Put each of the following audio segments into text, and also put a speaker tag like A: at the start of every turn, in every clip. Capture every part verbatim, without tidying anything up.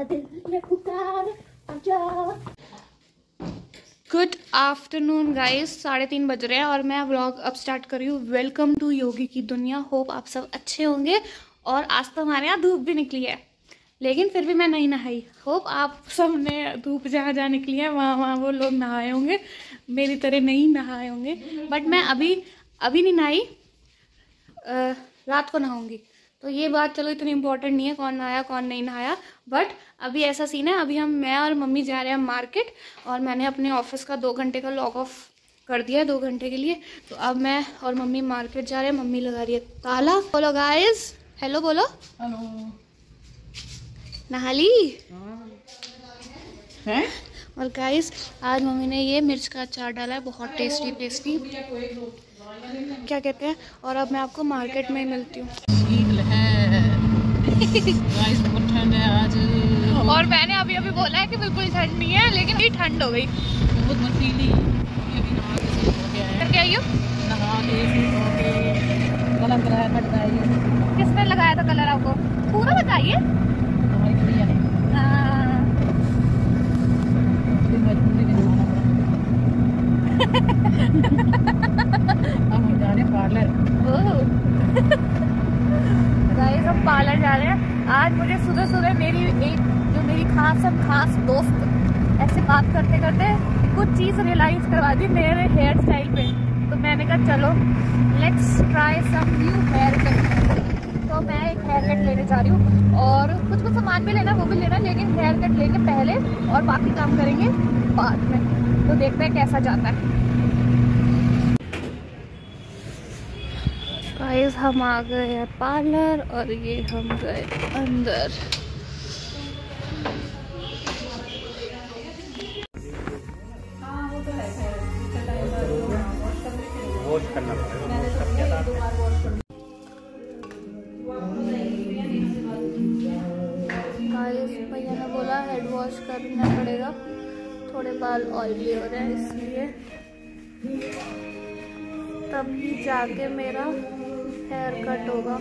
A: Good afternoon guys, साढ़े तीन बज रहे हैं और मैं व्लॉग अब स्टार्ट कर रही हूँ। वेलकम टू योगी की दुनिया। होप आप सब अच्छे होंगे। और आज तो हमारे यहाँ धूप भी निकली है, लेकिन फिर भी मैं नहीं नहाई। होप आप सब ने धूप जहाँ जहाँ निकली है वहाँ वहाँ वो लोग नहाए होंगे, मेरी तरह नहीं नहाए होंगे। बट मैं अभी अभी नहीं नहाई, रात को नहाऊंगी। तो ये बात चलो इतनी इम्पोर्टेंट नहीं है कौन नहाया कौन नहीं नहाया। बट अभी ऐसा सीन है, अभी हम मैं और मम्मी जा रहे हैं मार्केट, और मैंने अपने ऑफिस का दो घंटे का लॉग ऑफ कर दिया है दो घंटे के लिए। तो अब मैं और मम्मी मार्केट जा रहे हैं। मम्मी लगा रही है ताला। बोलो गाइस, हेलो बोलो।
B: हेलो।
A: नहा ली
B: हैं?
A: और गाइस आज मम्मी ने ये मिर्च का अचार डाला है, बहुत टेस्टी टेस्टी क्या कहते हैं। और अब मैं आपको मार्केट में ही मिलती हूँ।
B: गाइस बहुत ठंड है आज।
A: और मैंने अभी अभी बोला है कि बिल्कुल ठंड नहीं है, लेकिन ये ठंड हो गई
B: बहुत बर्फीली। अभी नहा के से हो गया है।
A: करके आई हो?
B: नहा के हो के कलर लगाया था। बताइए
A: किसने लगाया था कलर आपको, पूरा बताइए।
B: हमारी कुड़िया ने।
A: हाँ।
B: मजबूरी में नहाना पड़ा। हम जा रहे हैं पार्लर।
A: गाइस हम पार्लर जा रहे हैं। आज मुझे सुबह सुबह मेरी एक जो मेरी खास हम खास दोस्त ऐसे बात करते करते कुछ चीज़ रियलाइज करवा दी मेरे हेयर स्टाइल पे। तो मैंने कहा चलो let's try some new haircut. तो मैं एक हेयर कट लेने जा रही हूँ और कुछ कुछ सामान भी लेना वो भी लेना, लेकिन हेयर कट लेंगे पहले और बाकी काम करेंगे बाद में। तो देखते हैं कैसा जाता है। गाइस हम आ गए हैं पार्लर और ये हम गए अंदर।
C: वॉश करना पड़ेगा।
A: गाइस भैया ने बोला हेड वॉश करना पड़ेगा, थोड़े बाल ऑयली हो रहे हैं इसलिए, तभी जाके मेरा हेयर कट होगा।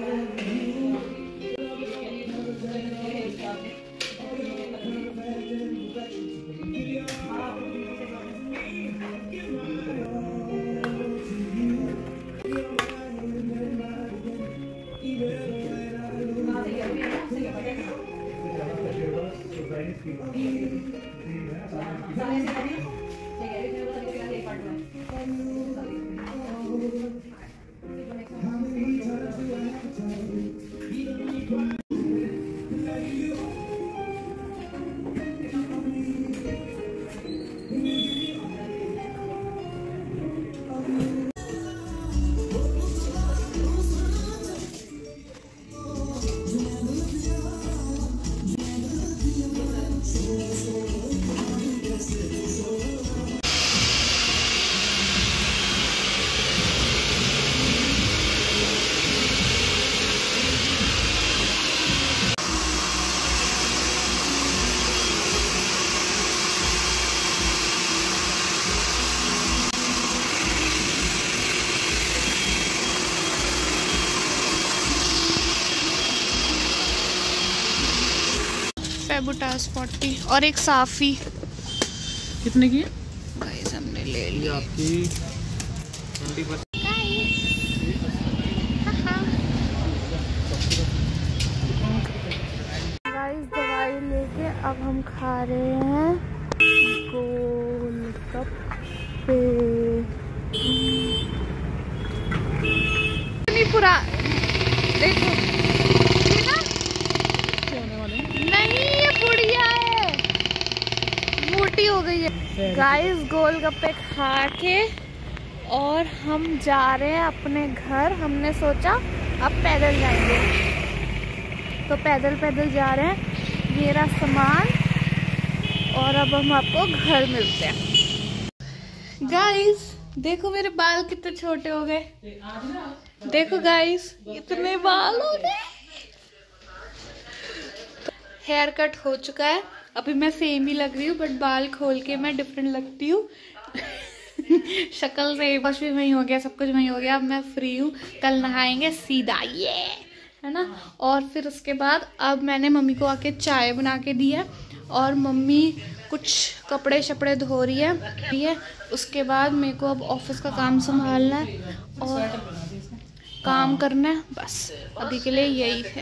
A: फेबुटास फोर्टी और एक साफी।
B: कितने की?
A: गाइस हमने ले लिया
C: आपकी
A: गाइस। दवाई लेके अब हम खा रहे हैं गोलगप्पे। पूरा देखो ये ना नहीं, ये बुढ़िया है, मोटी हो गई है। गाइस गोलगप्पे खा के और हम जा रहे हैं अपने घर। हमने सोचा अब पैदल जाएंगे, तो पैदल पैदल जा रहे हैं। ये रहा सामान और अब हम आपको घर मिलते हैं। गाइस देखो मेरे बाल कितने छोटे हो गए। देखो गाइस इतने बाल हो गए। हेयर कट हो चुका है, अभी मैं सेम ही लग रही हूँ, बट बाल खोल के मैं डिफरेंट लगती हूँ। शक्ल से वॉश भी वही हो गया, सब कुछ वही हो गया। अब मैं फ्री हूँ, कल नहाएंगे सीधा। ये है ना। और फिर उसके बाद अब मैंने मम्मी को आके चाय बना के दी है और मम्मी कुछ कपड़े शपड़े धो रही है है उसके बाद मेरे को अब ऑफिस का काम संभालना है और काम करना है, बस अभी के लिए यही है।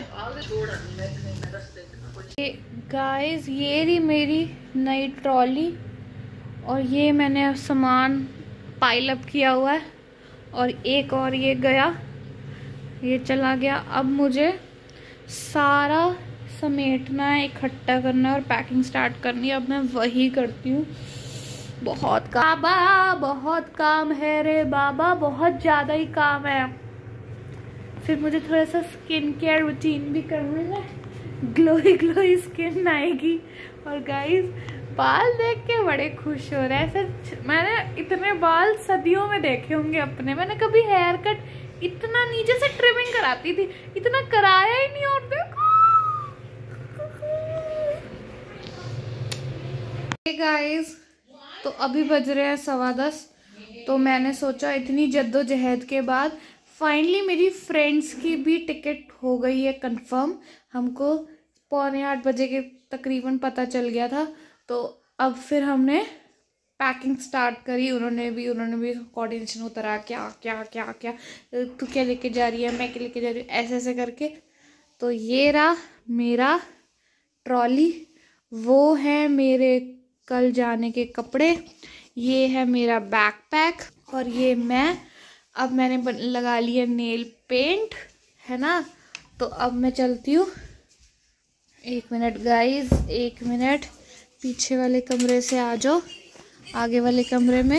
A: गाइस ये रही मेरी नई ट्रॉली और ये मैंने सामान पाइल अप किया हुआ है और एक और ये गया, ये चला गया। अब मुझे सारा समेटना है, इकट्ठा करना है और पैकिंग स्टार्ट करनी है। अब मैं वही करती हूँ। बहुत काम बाबा, बहुत काम है रे बाबा, बहुत ज़्यादा ही काम है। फिर मुझे थोड़ा सा स्किन केयर रूटीन भी करना है, ग्लोई ग्लोई स्किन आएगी। और गाइस बाल देख के बड़े खुश हो रहे हैं। ऐसे मैंने इतने बाल सदियों में देखे होंगे अपने, मैंने कभी हेयर कट इतना नीचे से ट्रिमिंग कराती थी, इतना कराया ही नहीं। और देखो गाइस तो अभी बज रहे हैं सवा दस। तो मैंने सोचा इतनी जद्दोजहद के बाद फाइनली मेरी फ्रेंड्स की भी टिकट हो गई है कंफर्म। हमको पौने आठ बजे के तकरीबन पता चल गया था। तो अब फिर हमने पैकिंग स्टार्ट करी, उन्होंने भी उन्होंने भी कोऑर्डिनेशन उतरा, क्या क्या क्या क्या तू क्या लेके जा रही है, मैं क्या लेके जा रही हूँ, ऐसे ऐसे करके। तो ये रहा मेरा ट्रॉली, वो है मेरे कल जाने के कपड़े, ये है मेरा बैकपैक और ये मैं। अब मैंने लगा लिया नेल पेंट, है ना। तो अब मैं चलती हूँ। एक मिनट गाइस, एक मिनट, पीछे वाले कमरे से आ जाओ, आगे वाले कमरे में।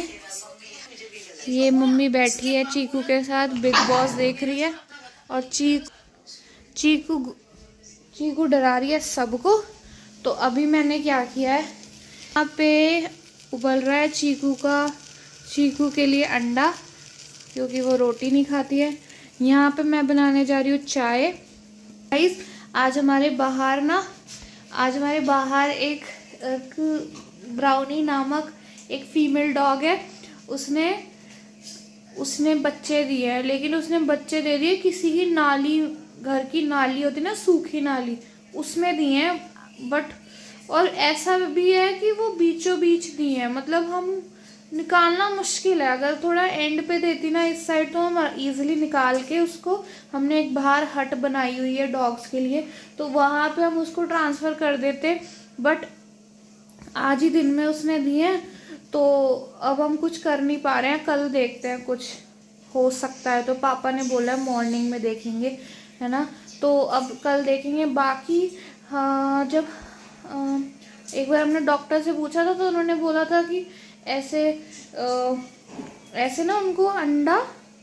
A: ये मम्मी बैठी है चीकू के साथ, बिग बॉस देख रही है और चीकू चीकू चीकू डरा रही है सबको। तो अभी मैंने क्या किया है, यहाँ पे उबल रहा है चीकू का चीकू के लिए अंडा, क्योंकि वो रोटी नहीं खाती है। यहाँ पे मैं बनाने जा रही हूँ चाय। गाइस आज हमारे बाहर ना आज हमारे बाहर एक, एक ब्राउनी नामक एक फीमेल डॉग है, उसने उसने बच्चे दिए हैं, लेकिन उसने बच्चे दे दिए किसी की नाली, घर की नाली होती ना, सूखी नाली, उसमें दिए हैं। बट और ऐसा भी है कि वो बीचों बीच दिए हैं, मतलब हम निकालना मुश्किल है। अगर थोड़ा एंड पे देती ना इस साइड तो हम इजीली निकाल के उसको, हमने एक बाहर हट बनाई हुई है डॉग्स के लिए, तो वहाँ पे हम उसको ट्रांसफ़र कर देते। बट आज ही दिन में उसने दिए, तो अब हम कुछ कर नहीं पा रहे हैं। कल देखते हैं, कुछ हो सकता है तो पापा ने बोला है मॉर्निंग में देखेंगे, है ना। तो अब कल देखेंगे। बाकी हाँ, जब आ, एक बार हमने डॉक्टर से पूछा था तो उन्होंने बोला था कि ऐसे आ, ऐसे ना उनको अंडा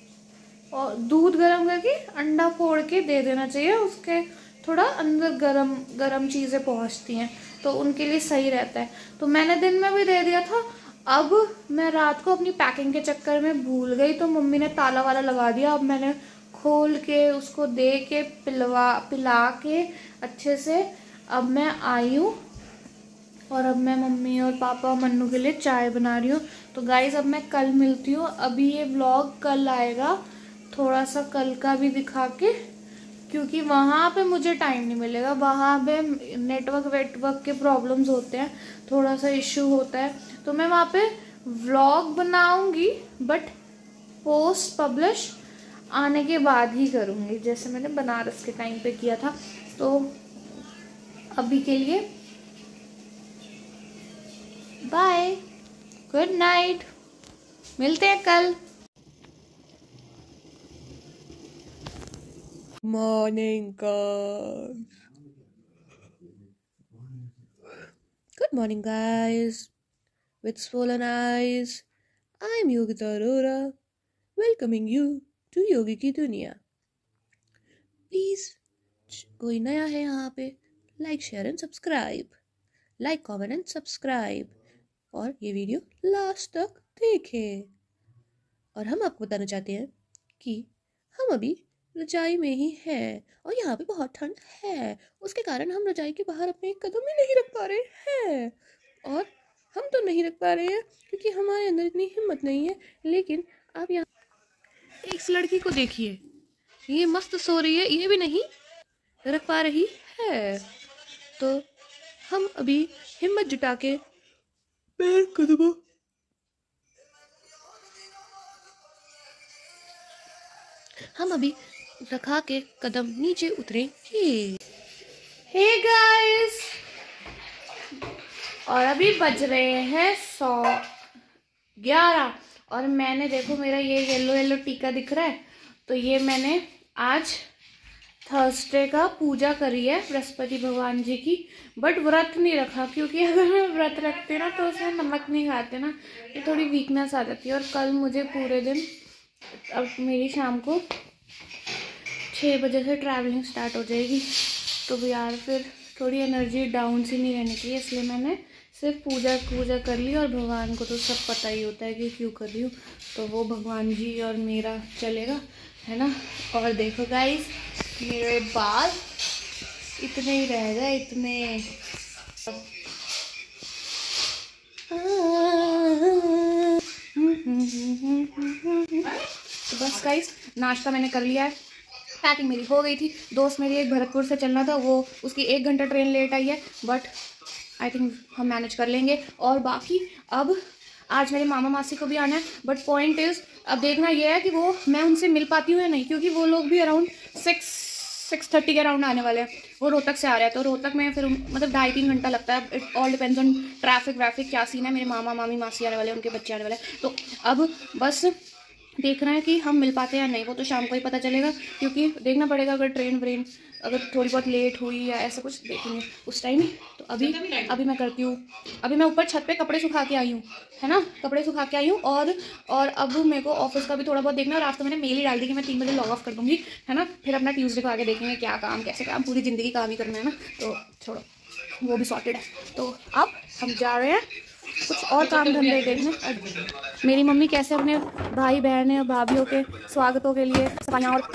A: और दूध गर्म करके अंडा फोड़ के दे देना चाहिए, उसके थोड़ा अंदर गरम गरम चीज़ें पहुंचती हैं तो उनके लिए सही रहता है। तो मैंने दिन में भी दे दिया था। अब मैं रात को अपनी पैकिंग के चक्कर में भूल गई, तो मम्मी ने ताला वाला लगा दिया। अब मैंने खोल के उसको दे के पिलवा पिला के अच्छे से अब मैं आई हूँ और अब मैं मम्मी और पापा और मन्नू के लिए चाय बना रही हूँ। तो गाइज़ अब मैं कल मिलती हूँ। अभी ये व्लॉग कल आएगा, थोड़ा सा कल का भी दिखा के, क्योंकि वहाँ पे मुझे टाइम नहीं मिलेगा। वहाँ पे नेटवर्क वेटवर्क के प्रॉब्लम्स होते हैं, थोड़ा सा इश्यू होता है, तो मैं वहाँ पे व्लॉग बनाऊँगी बट पोस्ट पब्लिश आने के बाद ही करूँगी, जैसे मैंने बनारस के टाइम पे किया था। तो अभी के लिए बाय, गुड नाइट, मिलते हैं कल।
B: Morning, guys. Good morning, guys. With swollen eyes, I'm Yogita Arora, welcoming you to योगी की दुनिया। Please, कोई नया है यहाँ पे, like share and subscribe, like comment and subscribe, और ये वीडियो लास्ट तक देखें। और हम आपको बताना चाहते हैं कि हम अभी रजाई में ही है और यहाँ पे बहुत ठंड है, उसके कारण हम रजाई के बाहर अपने एक कदम ही नहीं रख पा रहे हैं। और हम तो नहीं रख पा रहे हैं क्योंकि हमारे अंदर इतनी हिम्मत नहीं है। लेकिन आप यहाँ इस लड़की को देखिए, ये मस्त सो रही है, ये भी नहीं रख पा रही है। तो हम अभी हिम्मत जुटा के पैर कदमों हम अभी रखा के कदम नीचे उतरेंगे।
A: हे गाइस, और अभी बज रहे हैं सौ ग्यारह और मैंने देखो मेरा ये येलो येलो टीका दिख रहा है, तो ये मैंने आज थर्सडे का पूजा करी है बृहस्पति भगवान जी की, बट व्रत नहीं रखा क्योंकि अगर मैं व्रत रखती ना तो उसमें नमक नहीं खाते ना तो थोड़ी वीकनेस आ जाती है। और कल मुझे पूरे दिन, अब मेरी शाम को छः बजे से ट्रैवलिंग स्टार्ट हो जाएगी, तो भी यार फिर थोड़ी एनर्जी डाउन सी नहीं रहनी चाहिए, इसलिए मैंने सिर्फ पूजा पूजा कर ली। और भगवान को तो सब पता ही होता है कि क्यों कर रही हूँ, तो वो भगवान जी और मेरा चलेगा, है ना। और देखो गाइस, मेरे बाल इतने ही रह गए, इतने। तो बस गाइस, नाश्ता मैंने कर लिया है, पैकिंग मेरी हो गई थी। दोस्त मेरी एक भरतपुर से चलना था, वो उसकी एक घंटा ट्रेन लेट आई है, बट आई थिंक हम मैनेज कर लेंगे। और बाकी अब आज मेरे मामा मासी को भी आना है, बट पॉइंट इज़ अब देखना ये है कि वो मैं उनसे मिल पाती हूँ या नहीं, क्योंकि वो लोग भी अराउंड सिक्स सिक्स थर्टी के अराउंड आने वाले हैं। वो रोहतक से आ रहे हैं, तो रोहतक में फिर मतलब ढाई तीन घंटा लगता है। It all depends on traffic व्रैफिक क्या सीन है। मेरे मामा मामी मासी आने वाले हैं, उनके बच्चे आने वाले हैं, तो अब बस देखना है कि हम मिल पाते हैं या नहीं, वो तो शाम को ही पता चलेगा, क्योंकि देखना पड़ेगा अगर ट्रेन व्रेन अगर थोड़ी बहुत लेट हुई या ऐसा कुछ देखेंगे उस टाइम ही। तो अभी अभी मैं करती हूँ, अभी मैं ऊपर छत पे कपड़े सुखा के आई हूँ, है ना, कपड़े सुखा के आई हूँ। और और अब मेरे को ऑफिस का भी थोड़ा बहुत देखना है, और आज तो मैंने मेल ही डाल दी कि मैं तीन बजे लॉग ऑफ कर दूँगी, है ना। फिर अपना ट्यूसडे को आगे देखेंगे क्या काम कैसे काम, पूरी ज़िंदगी काम ही करना है ना, तो छोड़ो, वो भी सॉर्टेड है। तो अब हम जा रहे हैं कुछ और काम धंधे देखने। मेरी मम्मी कैसे अपने भाई बहन और भाभीियों के स्वागतों के लिए सफाइयाँ और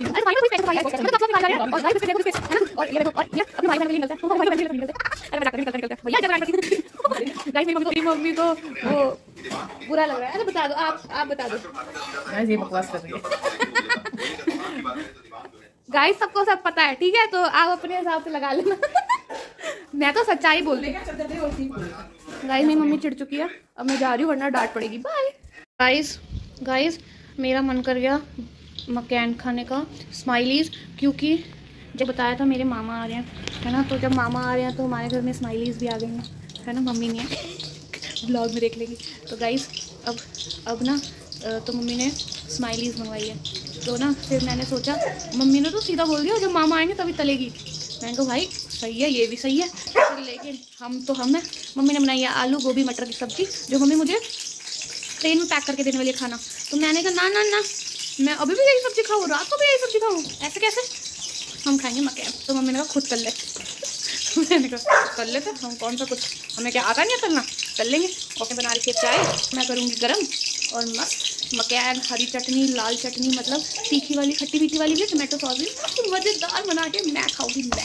A: मेरी मम्मी को वो बुरा लग रहा है। बता दो, आप आप बता दो।
D: ये बकवास कर रही है
A: गाइस, सबको सब पता है, ठीक है, तो आप अपने हिसाब से लगा लेना। मैं तो सच्चाई बोल रही हूँ। गाइस, मेरी मम्मी चिढ़ चुकी है, अब मैं जा रही हूँ वरना डांट पड़ेगी। Bye guys. गाइस, मेरा मन कर गया मकैन खाने का, स्माइलीज, क्योंकि जब बताया था मेरे मामा आ रहे हैं, है ना, तो जब मामा आ रहे हैं तो हमारे घर में स्माइलीज भी आ गई हैं, है ना। मम्मी नहीं है, ब्लॉग में देख लेगी। तो गाइस, अब अब ना तो मम्मी ने स्माइलीज मंगवाई है, तो ना फिर मैंने सोचा, मम्मी ने तो सीधा बोल दिया जब मामा आएंगे तभी तलेगी। मैंने कहा भाई सही है, ये भी सही है, लेकिन हम तो हम है। मम्मी ने बनाई है आलू गोभी मटर की सब्जी, जो मम्मी मुझे ट्रेन में पैक करके देने वाली खाना। तो मैंने कहा ना ना ना, मैं अभी भी यही सब्जी खाऊँ, रात को भी यही सब्जी खाऊँ, ऐसे कैसे, हम खाएंगे मकैन। तो मम्मी ने कहा खुद कर ले। मैंने कहा कर लेते, हम कौन सा कुछ, हमें क्या आता नहीं है करना, कर लेंगे। और बना रही चाय मैं करूँगी गर्म, और मस्त मकैन, हरी चटनी, लाल चटनी, मतलब तीखी वाली, खट्टी मीठी वाली भी, टमाटो सॉस भी, तो मज़ेदार बना के मैं खाऊंगी मैं।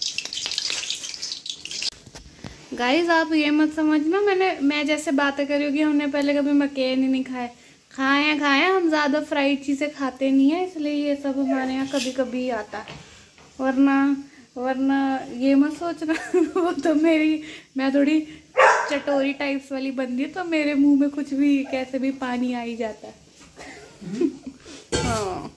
A: गाइस, आप ये मत समझना मैंने मैं जैसे बातें करी होगी हमने पहले कभी मकैन ही नहीं खाए। खाए हैं खाए हैं, हम ज़्यादा फ्राइड चीज़ें खाते नहीं हैं, इसलिए ये सब हमारे यहाँ कभी कभी ही आता है, वरना वरना ये मत सोचना। वो तो मेरी, मैं थोड़ी चटोरी टाइप्स वाली बंदी है, तो मेरे मुंह में कुछ भी कैसे भी पानी आ ही जाता है। हाँ,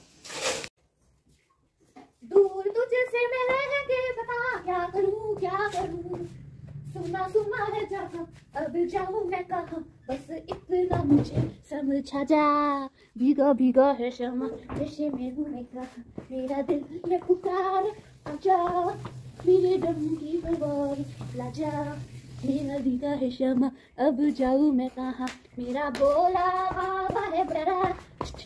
A: दूर तुझसे मैं रह के बता क्या करूं क्या करूं, सुना सुना है जहाँ अब जाऊं मैं कहाँ, बस इतना मुझे समझा जा, भीगा भीगा है शमा जैसे में हूँ कहा, मेरा दिल में पुकार आजा, मेरे दम की बवार लाजा, मेरा भीगा है शमा अब जाऊं मैं कहाँ, मेरा बोला बाबा है बड़ा।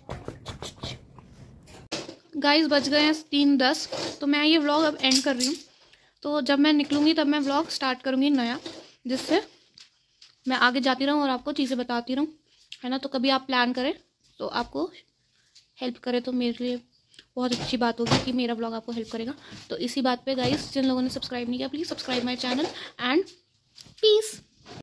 A: गाइस, बज गए हैं तीन दस, तो मैं ये व्लॉग अब एंड कर रही हूँ। तो जब मैं निकलूँगी तब मैं व्लॉग स्टार्ट करूँगी नया, जिससे मैं आगे जाती रहूँ और आपको चीज़ें बताती रहूँ, है ना। तो कभी आप प्लान करें तो आपको हेल्प करे तो मेरे लिए बहुत अच्छी बात होगी कि मेरा व्लॉग आपको हेल्प करेगा। तो इसी बात पे गाइस, जिन लोगों ने सब्सक्राइब नहीं किया, please subscribe my channel and piece.